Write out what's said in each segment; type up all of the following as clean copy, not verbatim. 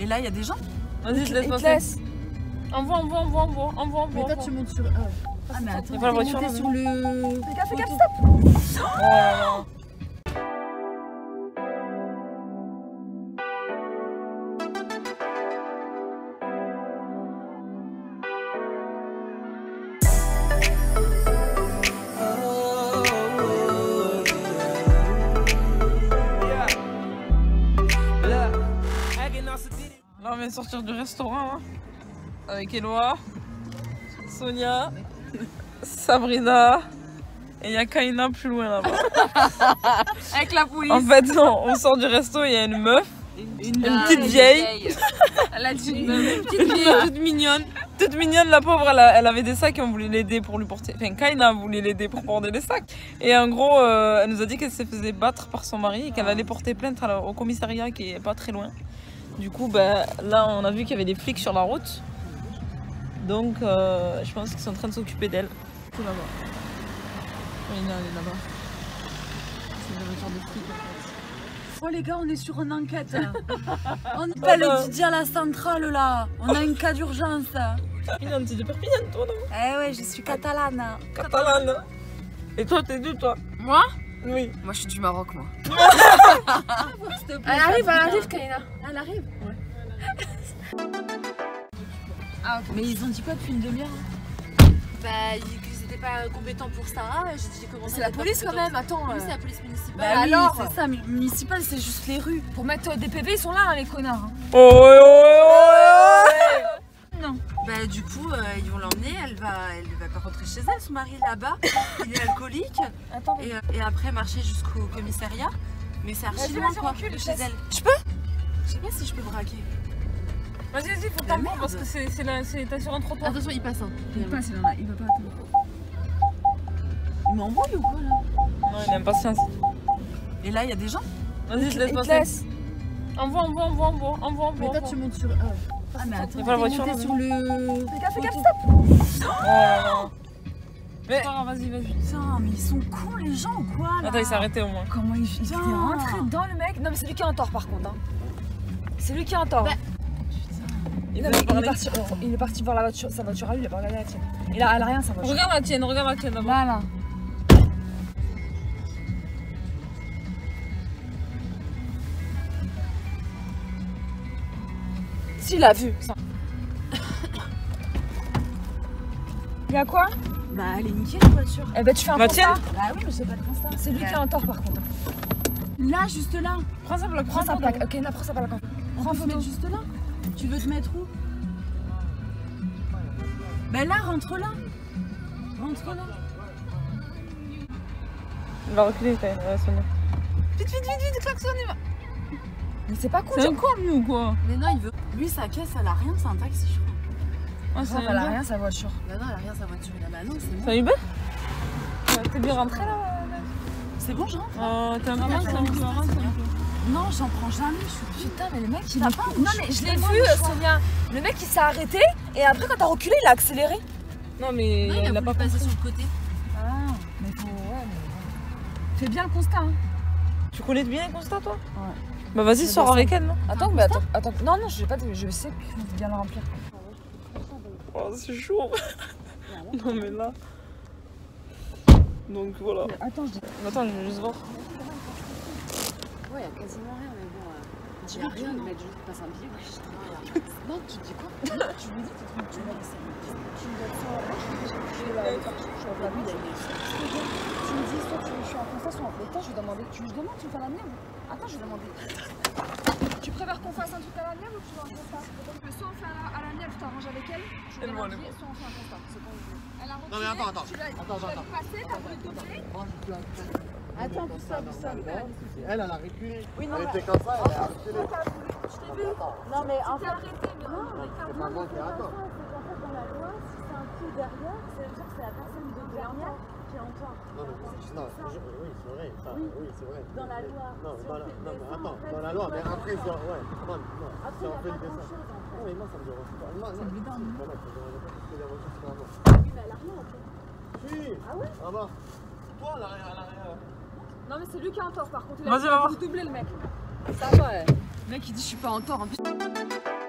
Et là, il y a des gens. Vas-y, je laisse passer. Envoie. Mais toi, tu montes sur. Ah, mais attends, Il y a pas la voiture là. Sur le. fais gaffe, stop. Oh là là. Là, on vient de sortir du restaurant hein, avec Eloi, Sonia, Sabrina et il y a Kaina plus loin là-bas. avec la police. En fait, non, on sort du resto, il y a une meuf, une petite vieille. Elle a dit Une petite vieille toute mignonne, la pauvre, elle avait des sacs et on voulait l'aider pour lui porter. Enfin, Kaina voulait l'aider pour porter les sacs. Et en gros, elle nous a dit qu'elle se faisait battre par son mari et qu'elle allait porter plainte au commissariat qui est pas très loin. Du coup, ben, là, on a vu qu'il y avait des flics sur la route. Donc, je pense qu'ils sont en train de s'occuper d'elle. Tout là-bas. Kaina, elle est là-bas. C'est la voiture des flics en fait. Oh les gars, on est sur une enquête. On appelle le Didier à la centrale là. On a un cas d'urgence. Perpignan, t'es de Perpignan toi non? Eh ouais, je suis catalane. Catalane. Et toi, t'es d'où toi? Moi? Oui. Moi, je suis du Maroc, moi. Elle arrive, Kaina. Elle arrive. Ouais. Ah, okay. Mais ils ont dit quoi depuis une demi-heure? Bah, qu'ils étaient pas compétents pour ça. J'ai dit comment c'est la police quand même, attends. Oui, c'est la police municipale. Bah oui, alors c'est ça, mais municipal, c'est juste les rues. Pour mettre des PV, ils sont là, hein, les connards. Hein. Non. Bah du coup, ils vont l'emmener, elle va pas rentrer chez elle, son mari là-bas, il est alcoolique. Attends, et après marcher jusqu'au commissariat. Mais c'est archi loin quoi, de chez elle. Je peux? Je sais pas si je peux braquer. Vas-y, faut t'en prendre parce que t'es sur un trottoir. Attention, il passe. Hein. Il passe, il va pas attendre. Il m'embrouille ou quoi là? Non, il a impatience. Et là, il y a des gens. Vas-y, je laisse passer. Envoie. Mais toi, tu montes sur. Ah, mais attends, il y a pas la voiture là. sur le. Fais gaffe, stop. Oh là là. Mais vas-y. Putain, mais ils sont cons les gens ou quoi là? Attends, il s'est arrêté au moins. Comment il fait? Il est rentré dedans le mec. Non, mais c'est lui qui est en tort par contre. Hein. C'est lui qui est en tort. Bah, Il est parti voir la voiture, sa voiture à lui, il a pas regardé la tienne. Elle a rien sa voiture. Regarde la tienne d'abord. Voilà. S'il l'a vu. Ça. Il y a quoi? Bah, elle est niquée la voiture. Eh ben tu fais un La constat. tienne? Bah oui, mais c'est pas de constat. C'est lui qui est en tort par contre. Là, juste là. Prends sa plaque. Prends sa plaque. Ok, là, prends sa plaque. Prends photo. Juste là. Tu veux te mettre où? Bah là, rentre là. Rentre là. Il va reculer quand même, Sonia. Vite, klaxonne. Mais c'est pas cool. C'est un con lui ou quoi? Mais non, il veut. Lui, sa caisse, elle a rien, c'est un taxi, je crois. Ah, Ça, elle a rien sa voiture. Bah non, elle a rien, sa voiture. Bah non, c'est bon. Ça Uber? T'es bien rentré là? C'est bon, je rentre. T'es un peu Non, j'en prends jamais. Je suis Putain, mais le mec, il T'as est pas Non, mais je l'ai vu, Sonia. Le mec, il s'est arrêté et après, quand t'as reculé, il a accéléré. Non, mais Non, il a pas passé sur le côté. Ah, mais faut. Ouais, mais. Fais bien le constat. Hein. Tu connais bien le constat toi? Ouais. Bah vas-y, sors avec elle, non? Attends, mais attends. Non, je vais pas. Je sais qu'il faut bien le remplir. Oh, c'est chaud. Non, mais là. Donc voilà. Attends, je dis. Attends, je vais juste voir. Ouais, il y a quasiment rien, mais bon. Il y a rien, mais juste passe un billet. Non, tu dis quoi? Tu lui dis, tu vas laisser. Tu me donnes ça à moi, je vais la partie. Je vais pas lui, il y a une. Tu me dis, soit je suis en constat, soit en flottant, je vais demander. Tu me demandes, tu me fais la mienne? Attends, je vais demander. Tu préfères qu'on fasse un truc à la mienne ou tu veux un constat? Soit on fait à la mienne, tu t'arranges avec elle, je vais demander, soit on fait un constat. C'est quand vous voulez. Elle a reculé. Non, mais attends. Tu l'as passé, t'as voulu doubler. Attends, pour ça. Elle a reculé. Oui, non, elle était comme ça, elle a reculé. je t'ai vu. Non, mais en fait, arrêté, mais non, C'est pas moi qui c'est attends. qu'en fait, dans la loi, si c'est un coup derrière, ça veut dire que c'est la personne de derrière qui est en tort. Non, mais oui, c'est vrai. Ça, oui, c'est vrai. Dans la loi. Non, Si dans on la, fait non, mais dessin, attends, en fait, dans la c'est loi, quoi mais après, dans ouais, non, Après, si on fait il y a le pas dessin. grand-chose, en fait. Oui, moi, ça me dérange pas. Non, C'est évident, non? Voilà, ça me dérange pas parce que la voiture, c'est avant. Oui, mais elle a rien, en fait. Si. Ah ouais? Ah bah. Toi, elle a rien. Non, mais c'est lui qui est en tort par contre. Vas-y, va voir. Doubler le mec. Ça va, Le mec, il dit, je suis pas en tort. En plus.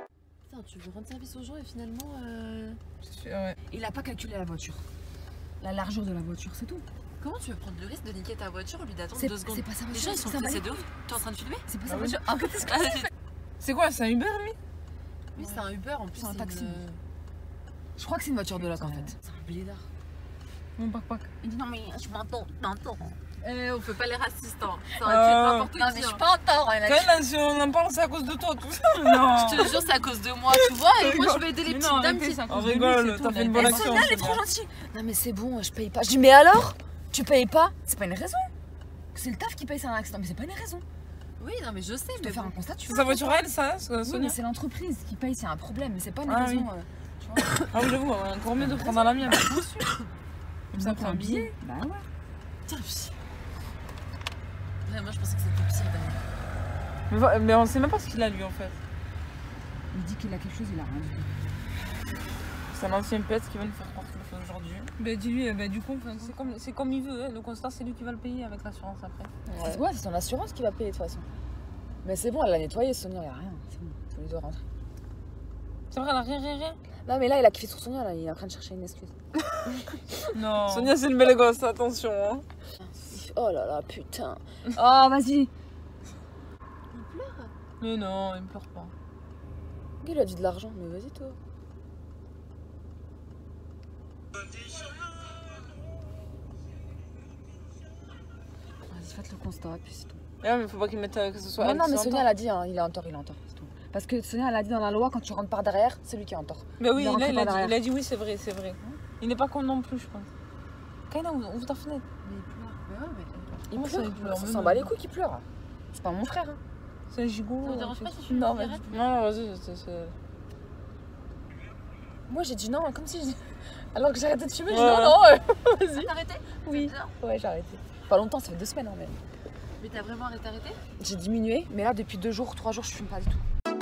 tu veux rendre service aux gens et finalement. Ouais. Il a pas calculé la voiture. La largeur de la voiture, c'est tout. Comment tu veux prendre le risque de niquer ta voiture au lieu d'attendre C'est 2 secondes? pas sa Les voiture. gens ils sont c'est pressés de ouf. T'es en train de filmer? C'est pas Ah sa oui. voiture. Ah, qu'est-ce que C'est quoi, c'est un Uber lui? Oui, c'est un Uber en plus. C'est un taxi. une- Je crois que c'est une voiture de loc en fait. C'est un blédard. Mon pack. Il dit non, mais je m'entends. On fait pas les racistes, hein. Ça Euh, aurait pu être n'importe qui. Non, mais je hein. suis pas en tort. Hein, Quand même, si on en parle, c'est à cause de toi, tout ça. Non. Je te jure, c'est à cause de moi, tu vois. Et moi, je vais aider les Mais petites non, dames arrêtez, qui. c'est à On cause de lui, rigole, c'est tout, t'as fait une bonne Elle, action. Sonia, elle est Sonia. trop gentille. Non, mais c'est bon, je paye pas. Je dis, mais alors? Tu payes pas? C'est pas une raison. C'est le taf qui paye, c'est un accident. Mais c'est pas une raison. Oui, non, mais je sais. Je Mais dois faire bon. un constat, tu C'est vois. sa voiture à elle, ça, Oui, mais Sonia? c'est l'entreprise qui paye s'il y a un problème. Mais c'est pas une Ah raison. oui. Tu vois. Ah oui, j'avoue, encore mieux de prendre à la mienne. Comme ça, prend un billet. Bah ouais. Tiens, pis. Ouais, moi, je pensais que c'était pire d'ailleurs. Mais on sait même pas ce qu'il a lui en fait. Il dit qu'il a quelque chose, il a rien dit. C'est un ancien pet qui va nous faire croire qu'il le fait aujourd'hui. Bah dis-lui, du coup, c'est comme il veut. Hein. Le constat, c'est lui qui va le payer avec l'assurance après. Ouais, c'est ton assurance qui va payer de toute façon. Mais c'est bon, elle l'a nettoyé, Sonia, il y a rien. C'est bon, faut lui doit rentrer. C'est vrai, elle a rien. Non, mais là, il a kiffé sur Sonia, là, il est en train de chercher une excuse. Non. Sonia, c'est une belle gosse, attention. Hein. Oh là là, putain. Oh, vas-y. Mais non, il me pleure pas. Il a dit de l'argent, mais vas-y, toi. Vas-y, faites le constat, puis c'est tout. Ouais, mais faut pas qu'il mette que ce soit. Non, elle non, qui mais soit en Sonia, tort. elle a dit, hein, il est en tort, c'est tout. Parce que Sonia, elle a dit dans la loi, quand tu rentres par derrière, c'est lui qui est en tort. Mais oui, Il est rentré là, par derrière. il a dit oui, c'est vrai. Il n'est pas con non plus, je pense. Kaina, ouvre ta fenêtre. Mais il pleure. Mais ouais, mais. Il Comment ça, pleure, il pleure? on Mais s'en non. bat les couilles qu'il pleure. C'est pas mon frère. Hein. C'est un gigot. Ça vous dérange pas si je fume Non, une vas-y. cigarette Non, vas-y, c'est. Moi, j'ai dit non, comme si je... Alors que j'ai arrêté de fumer, j'ai dit Ouais. non, non, vas-y. T'as arrêté? Oui. Ouais, j'ai arrêté. Pas longtemps, ça fait 2 semaines en même. Mais t'as vraiment arrêté? J'ai diminué, mais là, depuis 2 jours, 3 jours, je fume pas du tout.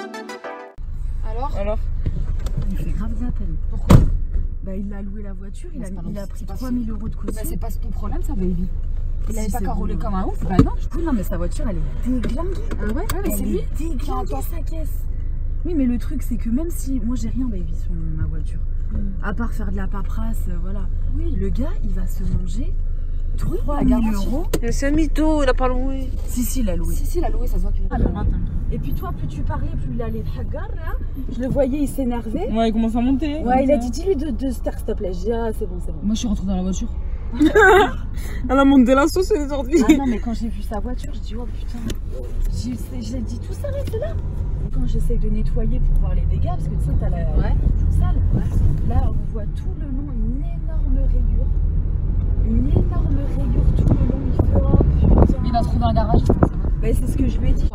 Alors? Alors Il fait grave de la peine. Pourquoi? Bah, il a loué la voiture, il a pris 3000 € de caution. Bah, c'est pas ton problème, ça, baby. Il avait pas carolé comme un ouf. Bah, non, du coup, non, mais sa voiture, elle est déglinguée. Ah ouais? Mais c'est lui qui a encore sa caisse. Oui, mais le truc, c'est que même si moi, j'ai rien, baby, sur ma voiture, à part faire de la paperasse, voilà. Oui. Le gars, il va se manger 3 000 €. C'est un mytho, il a pas loué. Si, il a loué. Si, il a loué, ça se voit qu'il a loué. Et puis toi, plus tu parlais, plus il allait hagar, là. Je le voyais, il s'énervait. Ouais, il commence à monter. Ouais, il a dit, dis-lui de se taire, s'il te plaît. J'ai dit, ah, c'est bon. Moi, je suis rentrée dans la voiture. Elle a monté la sauce, elle est sortie. Ah non, mais quand j'ai vu sa voiture, j'ai dit, oh putain. J'ai dit, tout s'arrête là. Quand j'essaye de nettoyer pour voir les dégâts, parce que tu sais, t'as la tout sale. Là, on voit tout le long une énorme rayure. Une énorme rayure tout le long. Il fait, oh putain. Il a trouvé un garage. Mais c'est ce que je lui ai dit.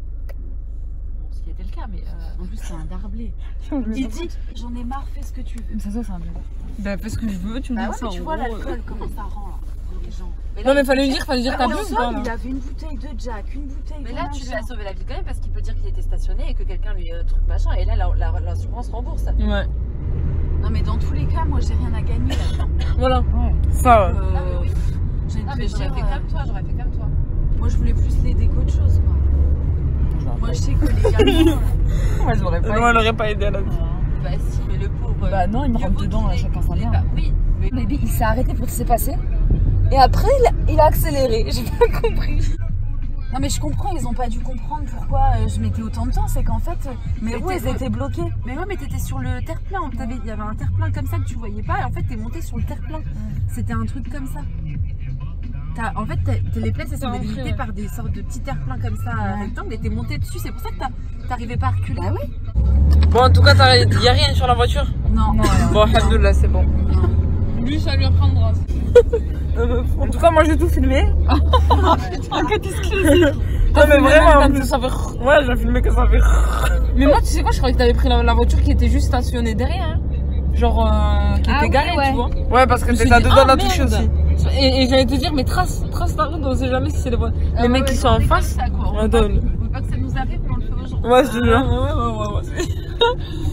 Ce qui était le cas, mais. En plus, c'est un darblé. Il dit, j'en ai marre, fais ce que tu veux. Ça, c'est un blédard. Bah, fais ce que je veux, tu me Bah dis ouais, ça. mais tu en vois gros. l'alcool, comment ça rend là pour les gens. Non, mais fallait lui dire t'as En bu ou somme, pas là il avait une bouteille de Jack, une bouteille Mais de là, tu lui machin. as sauvé la vie quand même parce qu'il peut dire qu'il était stationné et que quelqu'un lui truc machin. Et là, l'assurance rembourse. Ouais. Non, mais dans tous les cas, moi, j'ai rien à gagner là-dedans. Voilà. Ça, ouais. Ah, mais oui. J'ai Ah, mais j'aurais fait comme toi, Moi, je voulais plus l'aider qu'autre chose, quoi. Moi, je sais que les gars. Moi, elle aurait pas aidé à la vie. Bah, si, mais le pauvre. Bah non, il me mieux rentre vaut dedans, qu'il ait- chacun sa qu'il ait merde. pas- Oui, mais. Baby, il s'est arrêté pour ce qui s'est passé. Et après, il a accéléré. J'ai pas compris. Non, mais je comprends, ils ont pas dû comprendre pourquoi je mettais autant de temps. C'est qu'en fait, mes roues, elles étaient bloquées. Mais ouais, mais t'étais sur le terre-plein. Il y avait un terre-plein comme ça que tu voyais pas. Et en fait, t'es monté sur le terre-plein. C'était un truc comme ça. En fait, les places, elles sont rentré, délimitées ouais. par des sortes de petits terre-pleins comme ça, rectangles. Et t'es monté dessus. C'est pour ça que t'arrivais pas à reculer. Ah oui? Bon, en tout cas, il y a rien sur la voiture. Non. Bon, alhamdoulilah, c'est bon. Lui, ça lui apprendra. En tout cas, moi, j'ai tout filmé. Non, mais vraiment, en plus, ça fait. Ouais, j'ai filmé que ça fait. Mais moi, tu sais quoi, je croyais que t'avais pris la voiture qui était juste stationnée derrière. Hein. Genre, qui était garée, tu vois. Ouais, parce que t'étais dedans la touche aussi. Et j'allais te dire, mais trace ta route, on sait jamais si c'est les mecs qui sont en face. On veut pas que ça nous arrive, mais on le fait aux gens. Ouais, je te jure. Ouais.